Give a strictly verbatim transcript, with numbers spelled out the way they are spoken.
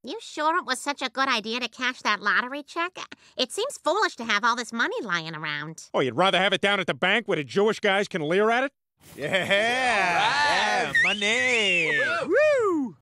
You sure it was such a good idea to cash that lottery check? It seems foolish to have all this money lying around. Oh, you'd rather have it down at the bank where the Jewish guys can leer at it? Yeah, yeah, money.